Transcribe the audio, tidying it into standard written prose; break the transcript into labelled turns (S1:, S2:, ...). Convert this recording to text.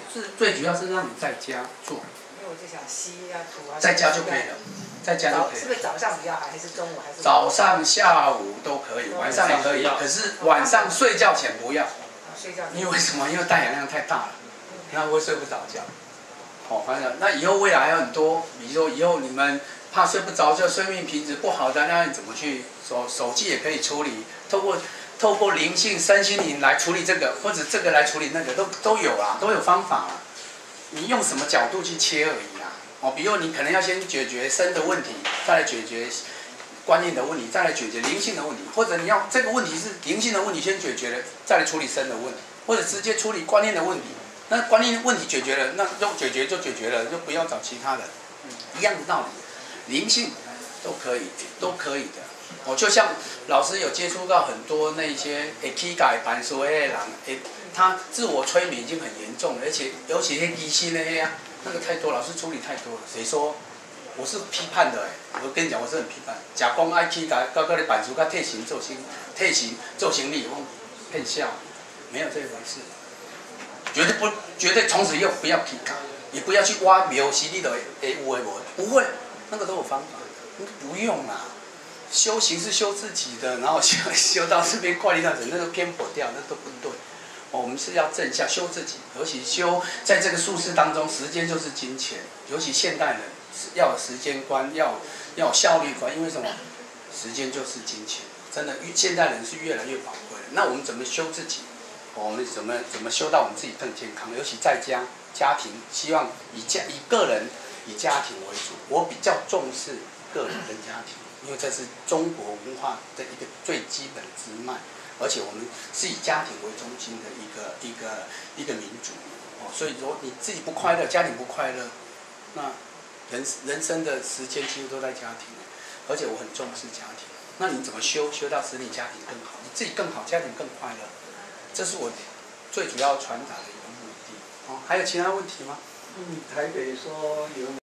S1: 是最主要是让你在家做。
S2: 因为我就想吸啊涂啊。
S1: 在家就可以了，在家就可以了。
S2: 是不是早上比较好，还是中午还是？
S1: 早上、下午都可以，晚上也可以，可是晚上睡觉前不要。
S2: 睡觉。
S1: 因为为什么？因为带氧量太大了，那会睡不着觉。哦，反正那以后未来还有很多，比如说以后你们怕睡不着觉、睡眠品质不好的，那你怎么去手机也可以处理，透过灵性、身心灵来处理这个，或者这个来处理那个，都有啦，都有方法啦。你用什么角度去切而已啦。哦，比如你可能要先解决身的问题，再来解决观念的问题，再来解决灵性的问题，或者你要这个问题是灵性的问题先解决了，再来处理身的问题，或者直接处理观念的问题。那观念问题解决了，那就解决了，就不要找其他的，一样的道理，灵性都可以的。哦，就像老师有接触到很多那些起改版所谓的人，他自我催眠已经很严重了，而且尤其是疑心的那个太多，老师处理太多了。谁说？我是批判的我跟你讲，我是很批判。假公爱起改，到你版书，他退行做行李，骗笑，没有这一回事。绝对从此以后不要批改，也不要去挖描习你的有的无，不会，那个都有方法，不用啦。修行是修自己的，然后修到这边怪力乱神，那个偏颇掉，那都不对。我们是要正向修自己，尤其修在这个术世当中，时间就是金钱，尤其现代人要有时间观，要有效率观，因为什么？时间就是金钱，真的，现代人是越来越宝贵的。那我们怎么修自己？我们怎么修到我们自己更健康？尤其在家庭，希望以个人以家庭为主。我比较重视个人跟家庭，因为这是中国文化的一个最基本的支脉。而且我们是以家庭为中心的一个民族，所以说你自己不快乐，家庭不快乐，那人生的时间几乎都在家庭，而且我很重视家庭。那你怎么修到使你家庭更好，你自己更好，家庭更快乐，这是我最主要传达的一个目的。还有其他问题吗？
S3: 台北说有。